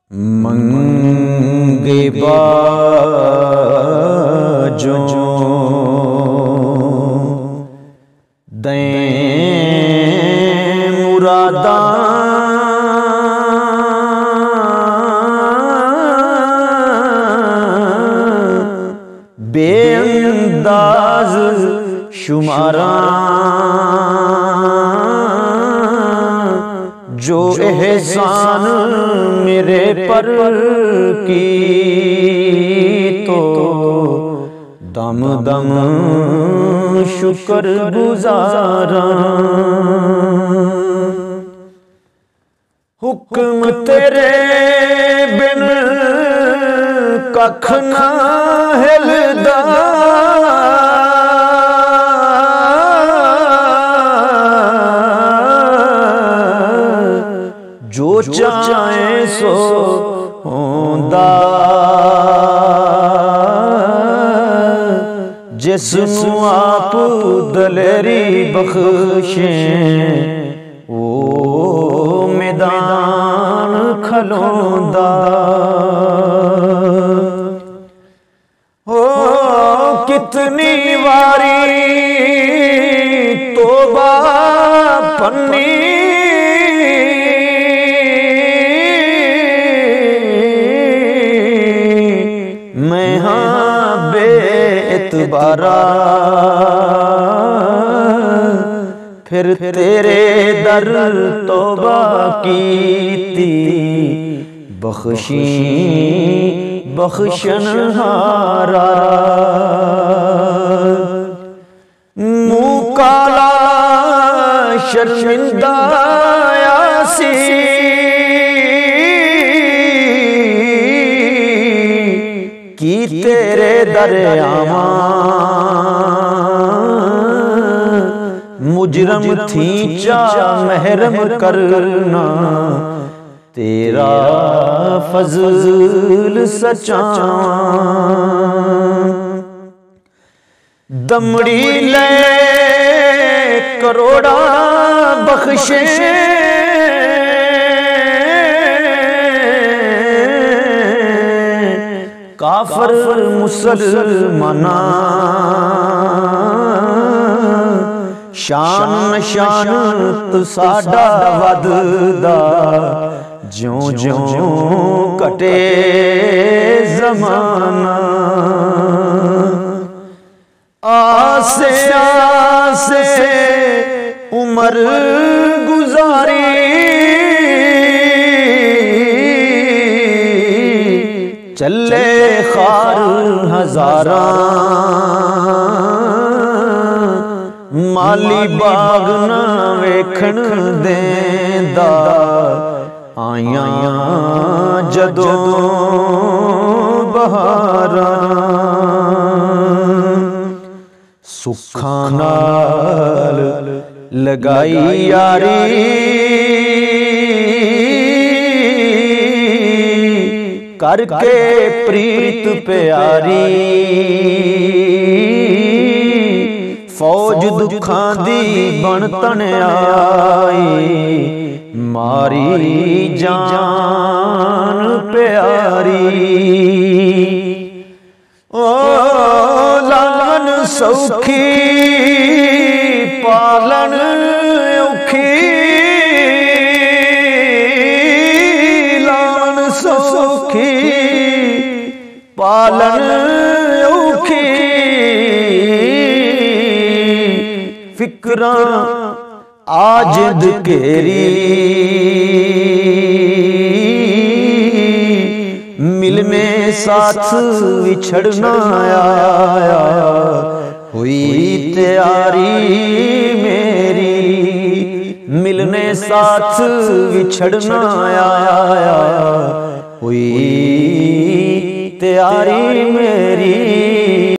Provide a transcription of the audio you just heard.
मंगे बाजो दें मुरादा बेअंदाज शुमारा जो एहसान मेरे पर की तो दम दम शुक्र गुजारा। हुक्म तेरे बिन कख ना हिलदा जो चाहे सो होंदा जिसनू आप दलेरी बख्शे ओ मैदान खलोंदा। हो कितनी वारी तोबा पन्नी मैं हाँ बेएतबारा फिर तेरे दर तौबा कीती बख्शी बख्शनहारा। मुँह काला शर्मिंदा यासी की तेरे दरियावा मुजरम थी चा महरम करना तेरा फजल सचा। दमड़ी ले करोड़ा बख्शे काफर मुसलमाना शान शान तो साडा वधदा ज्यों ज्यों कटे ज़माना। आसे आसे उमर गुजारी चले खार हजारा माली बाग ना वेखण देंदा आया जदों बहारा। सुखा नाल लगाई यारी करके प्रीत प्यारी फौज दुखां दी बन तन आई मारी जान प्यारी। ओ लालन सौखी पालन औखी लालन सौखी पालन औखी फिक्रां आजिद केरी मिल में साथ विछड़ना आया हुई तैयारी मेरी मिलने साथ विछड़ना आया हुई तैयारी मेरी।